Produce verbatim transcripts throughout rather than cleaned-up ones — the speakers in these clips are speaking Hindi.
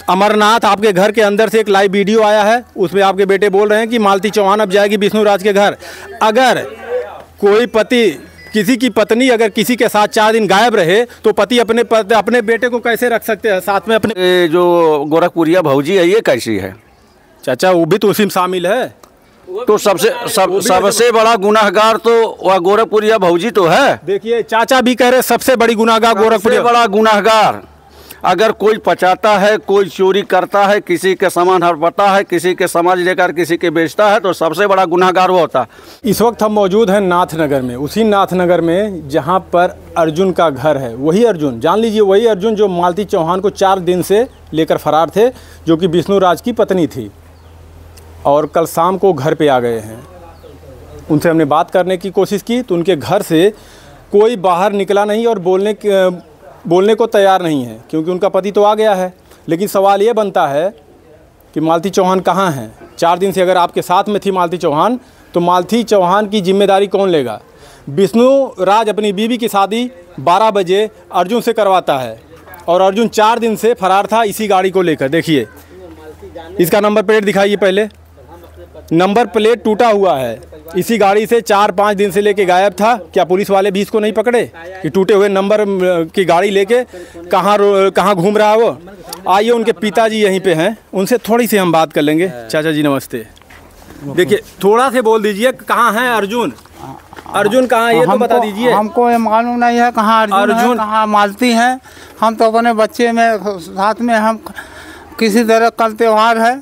अमरनाथ, आपके घर के अंदर से एक लाइव वीडियो आया है, उसमें आपके बेटे बोल रहे हैं कि मालती चौहान अब जाएगी विष्णु राज के घर। अगर कोई पति किसी की पत्नी अगर किसी के साथ चार दिन गायब रहे तो पति अपने पत, अपने बेटे को कैसे रख सकते हैं साथ में अपने? ये जो गोरखपुरिया भौजी है ये कैसी है चाचा? वो भी तो उसी में शामिल है। तो सबसे सब सबसे बड़ा गुनाहगार तो वह गोरखपुरिया भौजी तो है। देखिए चाचा भी कह रहे सबसे बड़ी गुनाहगार गोरखपुरिया। बड़ा गुनाहगार अगर कोई पचाता है, कोई चोरी करता है, किसी के सामान हड़पता है, किसी के समाज लेकर किसी के बेचता है, तो सबसे बड़ा गुनाहगार वो होता है। इस वक्त हम मौजूद हैं नाथनगर में, उसी नाथनगर में जहां पर अर्जुन का घर है। वही अर्जुन, जान लीजिए वही अर्जुन जो मालती चौहान को चार दिन से लेकर फरार थे, जो कि विष्णु राज की पत्नी थी, और कल शाम को घर पे आ गए हैं। उनसे हमने बात करने की कोशिश की तो उनके घर से कोई बाहर निकला नहीं और बोलने बोलने को तैयार नहीं है, क्योंकि उनका पति तो आ गया है। लेकिन सवाल ये बनता है कि मालती चौहान कहाँ हैं? चार दिन से अगर आपके साथ में थी मालती चौहान, तो मालती चौहान की जिम्मेदारी कौन लेगा? विष्णु राज अपनी बीवी की शादी बारह बजे अर्जुन से करवाता है, और अर्जुन चार दिन से फरार था इसी गाड़ी को लेकर। देखिए इसका नंबर प्लेट दिखाइए पहले। नंबर प्लेट टूटा हुआ है, इसी गाड़ी से चार पाँच दिन से लेके गायब था। क्या पुलिस वाले भी इसको नहीं पकड़े कि टूटे हुए नंबर की गाड़ी लेके कहाँ कहाँ घूम रहा है वो? आइए उनके पिताजी यहीं पे हैं, उनसे थोड़ी सी हम बात कर लेंगे। चाचा जी नमस्ते। देखिए थोड़ा से बोल दीजिए, कहाँ हैं अर्जुन? अर्जुन कहाँ है ये तो बता दीजिए। हमको ये मालूम नहीं है कहाँ अर्जुन, अर्जुन कहाँ मालती है। हम तो अपने बच्चे में साथ में हम किसी तरह कल त्योहार है,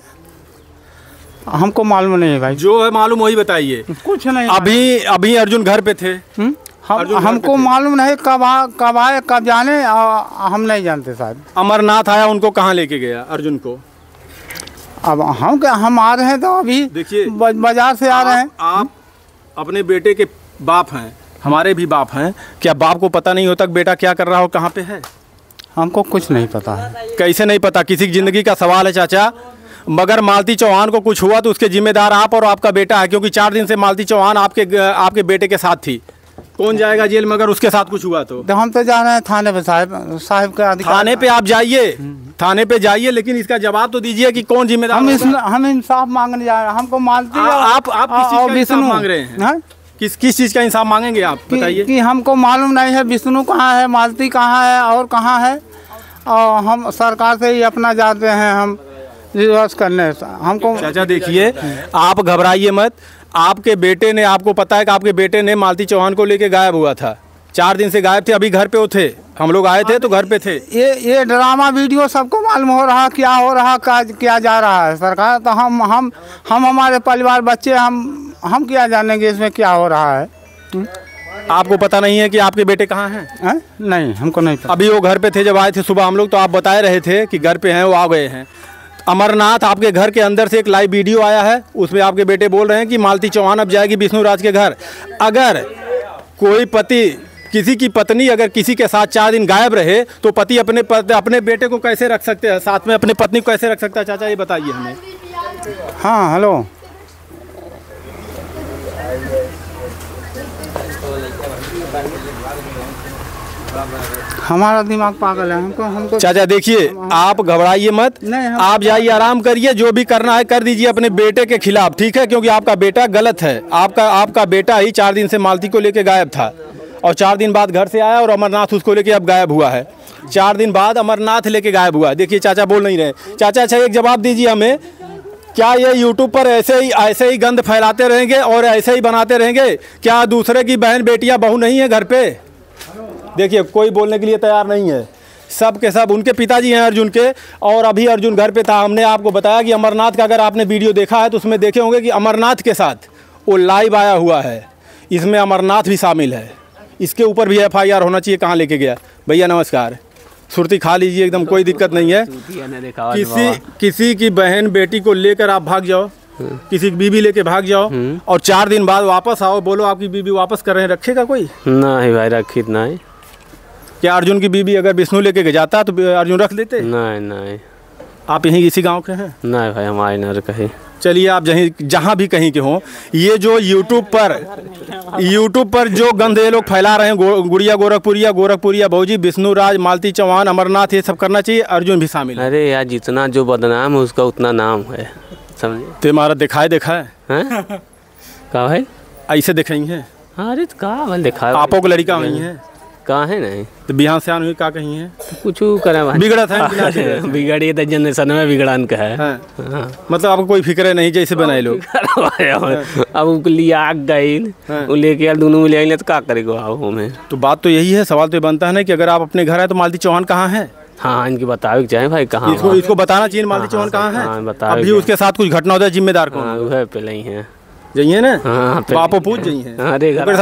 हमको मालूम नहीं है भाई। जो है मालूम वही बताइए। कुछ नहीं। अभी अभी अर्जुन घर पे थे? हम हमको मालूम नहीं कब आ, कब आए कब जाने, आ, हम नहीं जानते साहब। अमरनाथ आया, उनको कहाँ लेके गया अर्जुन को? अब हम क्या, हम आ रहे हैं तो अभी देखिए बाजार से आ रहे हैं। आप अपने बेटे के बाप हैं, हमारे भी बाप हैं, क्या बाप को पता नहीं होता कि बेटा क्या कर रहा हो, कहाँ पे है? हमको कुछ नहीं पता है। कैसे नहीं पता? किसी की जिंदगी का सवाल है चाचा। मगर मालती चौहान को कुछ हुआ तो उसके जिम्मेदार आप और आपका बेटा है, क्योंकि चार दिन से मालती चौहान आपके आपके बेटे के साथ थी। कौन जाएगा जेल में अगर उसके साथ कुछ हुआ तो? तो हम तो जा रहे हैं थाने पे साहब, साहब का अधिकार। थाने पे आप जाइए, थाने पे जाइए, लेकिन इसका जवाब तो दीजिए कि कौन जिम्मेदार? हम इस, हम इंसाफ मांगने जा रहे हैं। हमको मालती आ, आप आप किस चीज का इंसाफ मांग रहे हैं? हा? किस किस चीज़ का इंसाफ मांगेंगे आप बताइए? कि हमको मालूम नहीं है विष्णु कहाँ है, मालती कहाँ है और कहाँ है, और हम सरकार से ही अपना जाते हैं हम रिवर्स करने। हमको चाचा देखिए, आप घबराइए मत। आपके बेटे ने, आपको पता है कि आपके बेटे ने मालती चौहान को लेके गायब हुआ था, चार दिन से गायब थे। अभी घर पे वो थे, हम लोग आए थे तो घर पे थे। ये ये ड्रामा वीडियो सबको मालूम हो रहा, क्या हो रहा, क्या किया जा रहा है सरकार। तो हम हम हम हमारे परिवार बच्चे हम हम क्या जानेंगे इसमें क्या हो रहा है? हुँ? आपको पता नहीं है कि आपके बेटे कहाँ हैं? है? नहीं, हमको नहीं पता। अभी वो घर पे थे जब आए थे सुबह हम लोग, तो आप बताए रहे थे कि घर पे हैं, वो आ गए हैं। अमरनाथ, आपके घर के अंदर से एक लाइव वीडियो आया है, उसमें आपके बेटे बोल रहे हैं कि मालती चौहान अब जाएगी विष्णु राज के घर। अगर कोई पति किसी की पत्नी अगर किसी के साथ चार दिन गायब रहे तो पति अपने पत, अपने बेटे को कैसे रख सकते हैं साथ में, अपने पत्नी को कैसे रख सकता है? चाचा ये बताइए हमें। हाँ हेलो, हमारा दिमाग पागल है। हमको हमको चाचा देखिए, आप घबराइए मत, आप जाइए आराम करिए, जो भी करना है कर दीजिए अपने बेटे के खिलाफ, ठीक है? क्योंकि आपका बेटा गलत है। आपका आपका बेटा ही चार दिन से मालती को लेके गायब था, और चार दिन बाद घर से आया और अमरनाथ उसको लेके अब गायब हुआ है। चार दिन बाद अमरनाथ लेके गायब हुआ। देखिए चाचा बोल नहीं रहे। चाचा अच्छा एक जवाब दीजिए हमें, क्या ये यूट्यूब पर ऐसे ही ऐसे ही गंद फैलाते रहेंगे और ऐसे ही बनाते रहेंगे? क्या दूसरे की बहन बेटियां बहू नहीं है घर पे? देखिए कोई बोलने के लिए तैयार नहीं है, सब के सब उनके पिताजी हैं अर्जुन के, और अभी अर्जुन घर पे था। हमने आपको बताया कि अमरनाथ का अगर आपने वीडियो देखा है तो उसमें देखे होंगे कि अमरनाथ के साथ वो लाइव आया हुआ है, इसमें अमरनाथ भी शामिल है। इसके ऊपर भी एफ आई आर होना चाहिए। कहाँ लेके गया? भैया नमस्कार, सुर्ती खा लीजिए, एकदम कोई दिक्कत नहीं है। किसी किसी की बहन बेटी को लेकर आप भाग जाओ, किसी की बीबी लेके भाग जाओ और चार दिन बाद वापस आओ, बोलो आपकी बीबी वापस कर रहे हैं, रखेगा कोई? नहीं भाई, रखी नहीं। क्या अर्जुन की बीबी अगर विष्णु लेके जाता तो अर्जुन रख लेते? नहीं नहीं। आप यहीं इसी गांव के हैं? नहीं भाई, हमारे नहीं कहीं। चलिए आप जहीं जहाँ भी कहीं के हों, ये जो यूट्यूब पर यूट्यूब पर जो गंद ये लोग फैला रहे हैं, गो, गुड़िया गोरखपुरिया गोरखपुरिया भौजी, विष्णु राज, मालती चौहान, अमरनाथ, ये सब करना चाहिए, अर्जुन भी शामिल है। अरे यार जितना जो बदनाम है उसका उतना नाम है, समझे। तो हमारा दिखाए देखा है कहा है ऐसे दिखाई है। अरे तो कहा मैंने देखा आपो को लड़का हुई है कहाँ है नहीं तो बिहान से आन हुई का कहीं है तो कुछ करे भाई बिगड़ा था बिगड़ी तो जनरेशन में बिगड़ान का है। हाँ। मतलब आपको कोई फिक्र नहीं जैसे बनाए लोग अब लिया गई लेके दोनों में ले तो क्या करेगा में। तो बात तो यही है, सवाल तो बनता है ना कि अगर आप अपने घर है तो मालती चौहान कहाँ है। हाँ इनकी बतावे चाहिए भाई कहाँ इसको इसको बताना चाहिए मालती चौहान कहाँ है। अभी उसके साथ कुछ घटना होता है, जिम्मेदार कौन है पहले ही है जाइए ना। हाँ पापो पूछ जाइए। अरे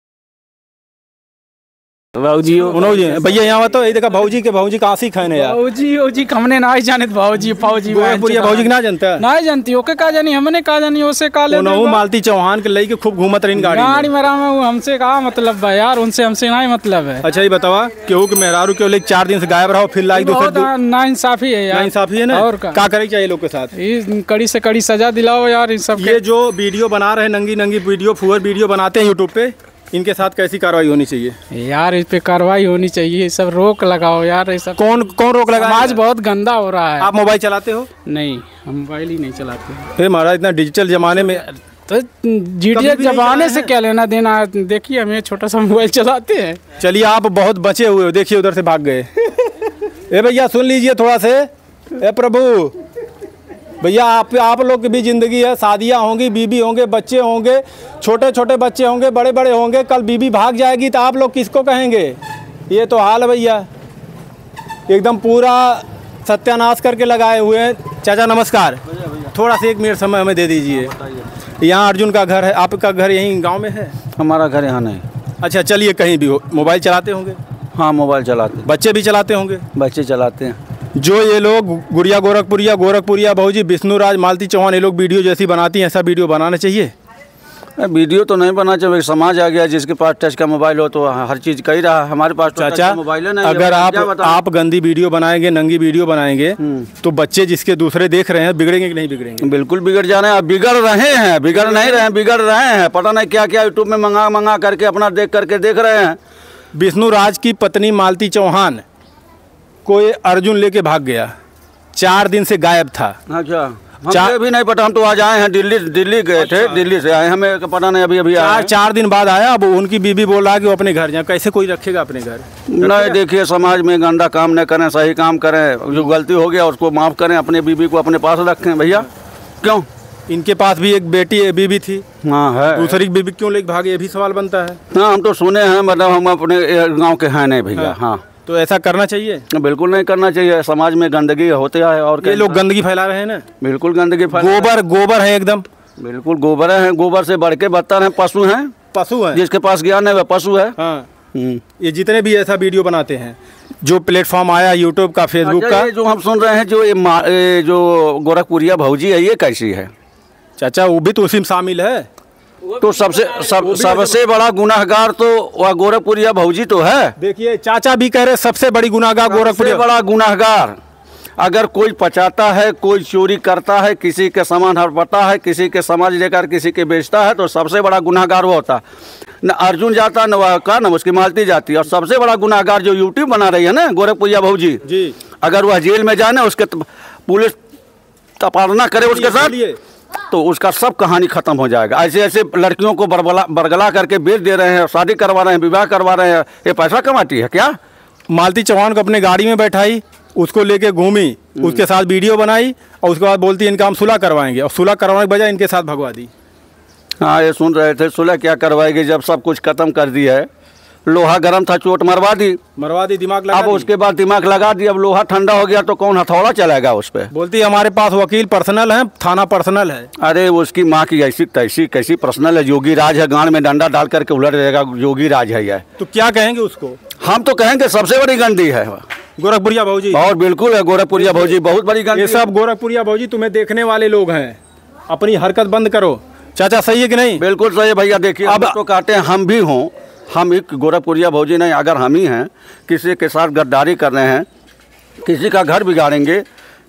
भाजी भैया यहाँ तो ये देखा भाजी के भाजी कहाँ से खाने यार भाजी भाजी हमने ना जाने भाजी भाजी भाजी ना जानता ना जानती ओके का जानी हमने का जानी ओसे का ले नहु मालती चौहान के लेके खूब घूमत रही गाड़ी गाड़ी में राम हमसे का मतलब है यार, उनसे हमसे ना ही मतलब है। अच्छा ये बतावा केहू के मेहरारू के लेके चार दिन से गायब रहो फिर लाइक दूसरे ना इंसाफी है यार, इंसाफी है ना। और क्या करे चाहिए लोग के साथ कड़ी से कड़ी सजा दिलाओ यार। इन सब ये जो वीडियो बना रहे नंगी नंगी वीडियो फुअर वीडियो बनाते हैं यूट्यूब पे, इनके साथ कैसी कार्रवाई होनी चाहिए यार? इस पे कार्रवाई होनी चाहिए, सब रोक लगाओ यार। ऐसा कौन कौन रोक लगा? आज बहुत गंदा हो रहा है। आप मोबाइल चलाते हो? नहीं हम मोबाइल ही नहीं चलाते। फिर महाराज इतना डिजिटल जमाने में तो डिजिटल जमाने से क्या लेना देना? देखिए हम ये छोटा सा मोबाइल चलाते हैं। चलिए आप बहुत बचे हुए हो, देखिए उधर से भाग गए। ए भैया सुन लीजिए थोड़ा से। ए प्रभु भैया आप आप लोग की भी ज़िंदगी है, शादियाँ होंगी, बीबी होंगे, बच्चे होंगे, छोटे छोटे बच्चे होंगे, बड़े बड़े होंगे। कल बीबी भाग जाएगी तो आप लोग किसको कहेंगे? ये तो हाल है भैया, एकदम पूरा सत्यानाश करके लगाए हुए हैं। चाचा नमस्कार, थोड़ा सा एक मिनट समय हमें दे दीजिए। यहाँ अर्जुन का घर है, आपका घर यहीं गाँव में है? हमारा घर यहाँ नहीं। अच्छा चलिए कहीं भी हो, मोबाइल चलाते होंगे? हाँ मोबाइल चलाते। बच्चे भी चलाते होंगे? बच्चे चलाते हैं। जो ये लोग गुड़िया गोरखपुरिया गोरखपुरिया भाजी, विष्णु राज, मालती चौहान, ये लोग वीडियो जैसी बनाती हैं, ऐसा वीडियो बनाना चाहिए? वीडियो तो नहीं बनाना चाहिए, समाज आ गया जिसके पास टच का मोबाइल हो तो हर चीज़ कही रहा। हमारे पास चाचा मोबाइल है नहीं। अगर आप आप गंदी वीडियो बनाएंगे, नंगी वीडियो बनाएंगे तो बच्चे जिसके दूसरे देख रहे हैं बिगड़ेंगे कि नहीं बिगड़ेंगे? बिल्कुल बिगड़ जा रहे हैं, बिगड़ रहे हैं, बिगड़ नहीं रहे हैं, बिगड़ रहे हैं। पता नहीं क्या क्या यूट्यूब में मंगा मंगा करके अपना देख करके देख रहे हैं। विष्णु राज की पत्नी मालती चौहान को ये अर्जुन लेके भाग गया, चार दिन से गायब था। अच्छा हमें भी नहीं पता, हम तो आज आए हैं, दिल्ली दिल्ली गए अच्छा। थे, दिल्ली से आए, हमें पता नहीं अभी अभी चार चार दिन बाद आया। अब उनकी बीबी बोल रहा है कि वो अपने घर जाए। कैसे कोई रखेगा अपने घर? नहीं देखिए समाज में गंदा काम नहीं करें, सही काम करें। जो गलती हो गया उसको माफ़ करें, अपने बीबी को अपने पास रखें भैया। क्यों? इनके पास भी एक बेटी बीबी थी। हाँ है। दूसरी बीबी क्यों लेके भागे, ये भी सवाल बनता है। हाँ हम तो सुने हैं, मतलब हम अपने गाँव के हैं नहीं भैया। हाँ तो ऐसा करना चाहिए? बिल्कुल नहीं करना चाहिए, समाज में गंदगी होती है। और ये लोग गंदगी फैला रहे हैं ना। बिल्कुल गंदगी फैला। गोबर गोबर है एकदम, बिल्कुल गोबर है, गोबर से बढ़ के बदतर हैं, पशु हैं। पशु है, जिसके पास ज्ञान है वह पशु है। हाँ। ये जितने भी ऐसा वीडियो बनाते हैं, जो प्लेटफॉर्म आया यूट्यूब का, फेसबुक का, जो हम सुन रहे हैं, जो ये जो गोरखपुरिया भौजी है, ये कैसी है? चाचा वो भी तो उसी में शामिल है। तो सबसे सब सबसे बड़ा गुनाहगार तो वह गोरखपुरिया भौजी तो है। देखिए चाचा भी कह रहे सबसे बड़ी गुनाहगार गोरखपुरिया। बड़ा गुनाहगार अगर कोई पचाता है, कोई चोरी करता है, किसी के सामान हड़पता है, किसी के समाज लेकर किसी के बेचता है, तो सबसे बड़ा गुनाहगार वो होता। न अर्जुन जाता न वह का न उसकी मालती जाती। और सबसे बड़ा गुनाहगार जो यूट्यूब बना रही है ना गोरखपुरिया भौजी जी, अगर वह जेल में जाए ना, उसके पुलिस तपारना करे उसके साथ, तो उसका सब कहानी खत्म हो जाएगा। ऐसे ऐसे लड़कियों को बरगला बरगला करके बेच दे रहे हैं, शादी करवा रहे हैं, विवाह करवा रहे हैं। ये पैसा कमाती है क्या? मालती चौहान को अपने गाड़ी में बैठाई, उसको लेके घूमी, उसके साथ वीडियो बनाई और उसके बाद बोलती है इनका हम सुलह करवाएंगे, और सुलह करवाने के बजाय इनके साथ भगवा दी। हाँ ये सुन रहे थे, सुलह क्या करवाएगी जब सब कुछ खत्म कर दिया है। लोहा गर्म था, चोट मरवा दी मरवा दी दिमाग लगा अब दी। उसके बाद दिमाग लगा दी, अब लोहा ठंडा हो गया तो कौन हथौड़ा चलाएगा उस पर? बोलती है हमारे पास वकील पर्सनल है, थाना पर्सनल है। अरे उसकी माँ की ऐसी तैसी कैसी पर्सनल है? योगी राज है, गांड में डंडा डाल करके उलट रहेगा, योगी राज है यह। तो क्या कहेंगे उसको? हम तो कहेंगे सबसे बड़ी गंदी है गोरखपुरिया भौजी। और बिल्कुल है गोरखपुरिया भौजी, बहुत बड़ी गंदी। ये सब गोरखपुरिया भौजी तुम्हें देखने वाले लोग हैं, अपनी हरकत बंद करो। चाचा सही है कि नहीं? बिल्कुल सही है भैया। देखिए अब तो कहते हैं हम भी हों, हम एक गोरखपुरिया भौजी नहीं, अगर हम ही हैं, किसी के साथ गद्दारी कर रहे हैं, किसी का घर बिगाड़ेंगे,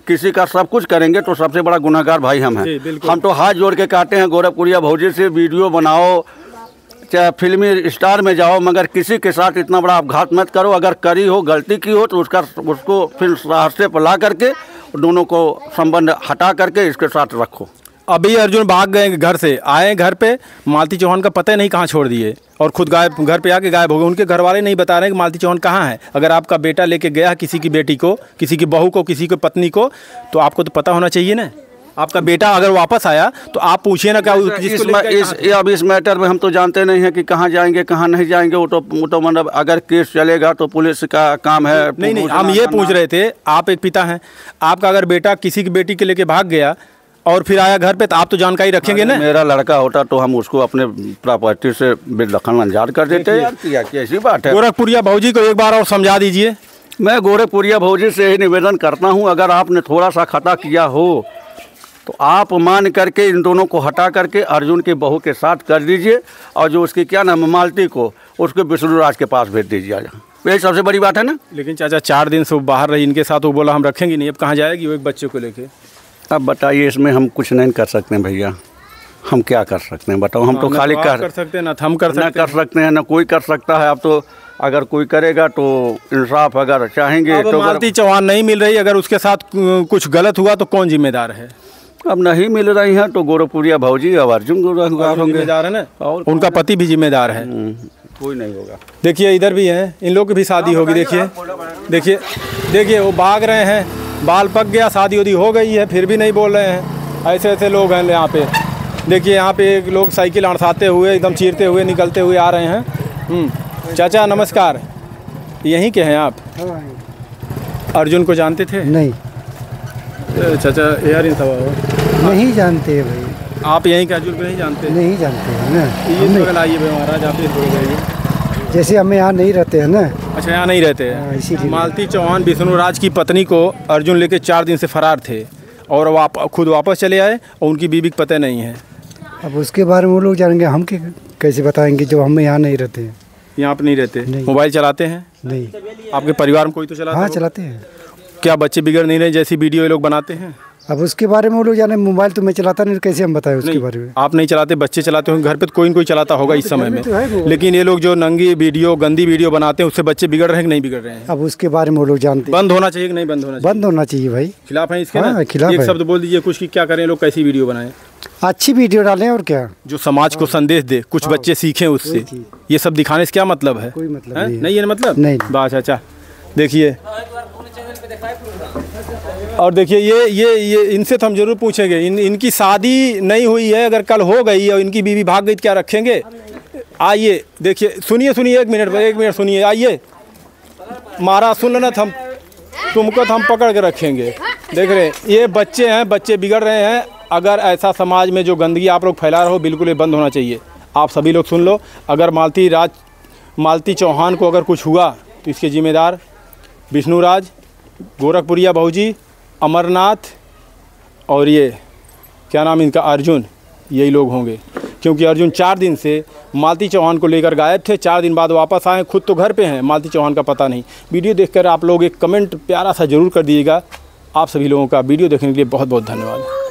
किसी का सब कुछ करेंगे तो सबसे बड़ा गुनहगार भाई हम जी, हैं। बिल्कुल। हम तो हाथ जोड़ के कहते हैं गोरखपुरिया भौजी से वीडियो बनाओ, चाहे फिल्मी स्टार में जाओ, मगर किसी के साथ इतना बड़ा अपघात मत करो। अगर करी हो, गलती की हो, तो उसका उसको फिर रास्ते पर ला करके दोनों को संबंध हटा करके इसके साथ रखो। अभी अर्जुन भाग गए घर से, आए घर पे, मालती चौहान का पता ही नहीं कहाँ छोड़ दिए और खुद गायब, घर पे आके गायब हो गए। उनके घर वाले नहीं बता रहे कि मालती चौहान कहाँ है। अगर आपका बेटा लेके गया किसी की बेटी को, किसी की बहू को, किसी की पत्नी को, तो आपको तो पता होना चाहिए ना। आपका बेटा अगर वापस आया तो आप पूछिए ना क्या इस, इस अब इस मैटर में हम तो जानते नहीं हैं कि कहाँ जाएंगे कहाँ नहीं जाएंगे। वो तो वो तो मतलब अगर केस चलेगा तो पुलिस का काम है। नहीं नहीं, हम ये पूछ रहे थे, आप एक पिता हैं, आपका अगर बेटा किसी की बेटी के लेके भाग गया और फिर आया घर पे, तो आप तो जानकारी रखेंगे ना। मेरा लड़का होता तो हम उसको अपने प्रॉपर्टी से बेदखल अंजार कर देते यार। क्या कैसी बात है। गोरखपुरिया भौजी को एक बार और समझा दीजिए। मैं गोरखपुरिया भौजी से ही निवेदन करता हूं, अगर आपने थोड़ा सा खता किया हो तो आप मान करके इन दोनों को हटा करके अर्जुन की बहू के साथ कर दीजिए, और जो उसकी क्या नाम मालती को, उसको विष्णु राज के पास भेज दीजिए। यही सबसे बड़ी बात है ना। लेकिन चाचा चार दिन से वो बाहर रही इनके साथ, वो बोला हम रखेंगे नहीं, अब कहाँ जाएगी वो एक बच्चे को लेके। अब बताइए, इसमें हम कुछ नहीं कर सकते हैं भैया, हम क्या कर सकते हैं बताओ। हम तो खाली कर, कर सकते हैं ना, हम कर ना कर सकते हैं ना कोई कर सकता है। अब तो अगर कोई करेगा तो इंसाफ अगर चाहेंगे तो। मालती चौहान नहीं मिल रही, अगर उसके साथ कुछ गलत हुआ तो कौन जिम्मेदार है। अब नहीं मिल रही हैं तो गोरखपुरिया भौजी और अर्जुन गुनहगार होंगे, जिम्मेदार है ना, और उनका पति भी जिम्मेदार है। कोई नहीं होगा। देखिए इधर भी हैं, इन लोग की भी शादी होगी। देखिए देखिए देखिए वो भाग रहे हैं, बाल पक गया, शादी उदी हो गई है, फिर भी नहीं बोल रहे हैं। ऐसे ऐसे लोग हैं यहाँ पे। देखिए यहाँ पे एक लोग साइकिल अड़साते हुए, एकदम चीरते हुए निकलते हुए आ रहे हैं। चाचा नमस्कार, यहीं के हैं आप? अर्जुन को जानते थे? नहीं चाचा यार इन सवा नहीं जानते भाई। आप यहीं के अर्जुन को नहीं जानते? नहीं जानते हैं ना। ये बगल आइए भाई महाराज, आप ये थोड़ी जाइए। जैसे हम यहाँ नहीं रहते हैं ना। अच्छा यहाँ नहीं रहते हाँ, हैं। इसीलिए। मालती चौहान विष्णु राज की पत्नी को अर्जुन लेके चार दिन से फरार थे और वाप खुद वापस चले आए और उनकी बीवी को पता नहीं है। अब उसके बारे में वो लोग जानेंगे, हम के कैसे बताएंगे जो हम यहाँ नहीं रहते हैं। यहाँ पे नहीं रहते? नहीं। मोबाइल चलाते हैं? नहीं। आपके परिवार में कोई तो चलाता हाँ होगा? चलाते हैं। क्या बच्चे बिगड़ नहीं रहे जैसी वीडियो ये लोग बनाते हैं? अब उसके बारे में वो लोग जाने, मोबाइल तो मैं चलाता नहीं, कैसे हम बताएं उसके बारे में। आप नहीं चलाते, बच्चे चलाते होंगे घर पे, तो कोई न कोई चलाता होगा इस समय में। लेकिन ये लोग जो नंगी वीडियो, गंदी वीडियो बनाते हैं, उससे बच्चे बिगड़ रहे हैं कि नहीं बिगड़ रहे हैं? अब उसके बारे में वो लोग जानते हैं। बंद होना चाहिए कि नहीं बंद होना चाहिए? बंद होना चाहिए भाई। खिलाफ है इसके? हाँ, ना खिलाफ एक है। शब्द बोल दीजिए कुछ कि क्या करें लोग, कैसी वीडियो बनाएं? अच्छी वीडियो डालें और क्या, जो समाज को संदेश दे, कुछ बच्चे सीखें उससे। ये सब दिखाने से क्या मतलब है? कोई मतलब है? नहीं है। नहीं है मतलब? नहीं। बात अच्छा देखिए, और देखिए ये ये ये इनसे तो हम जरूर पूछेंगे। इन इनकी शादी नहीं हुई है, अगर कल हो गई और इनकी बीवी भाग गई तो क्या रखेंगे? आइए देखिए, सुनिए सुनिए एक मिनट एक मिनट सुनिए। आइए महाराज सुन लेना, हम तुमको तो हम पकड़ के रखेंगे। देख रहे हैं ये बच्चे हैं, बच्चे बिगड़ रहे हैं। अगर ऐसा समाज में जो गंदगी आप लोग फैला रहे हो, बिल्कुल ये बंद होना चाहिए। आप सभी लोग सुन लो, अगर मालती राज मालती चौहान को अगर कुछ हुआ तो इसके जिम्मेदार विष्णु राज, गोरखपुरिया भौजी, अमरनाथ और ये क्या नाम इनका, अर्जुन, यही लोग होंगे। क्योंकि अर्जुन चार दिन से मालती चौहान को लेकर गायब थे, चार दिन बाद वापस आए, खुद तो घर पे हैं, मालती चौहान का पता नहीं। वीडियो देखकर आप लोग एक कमेंट प्यारा सा ज़रूर कर दीजिएगा। आप सभी लोगों का वीडियो देखने के लिए बहुत बहुत धन्यवाद।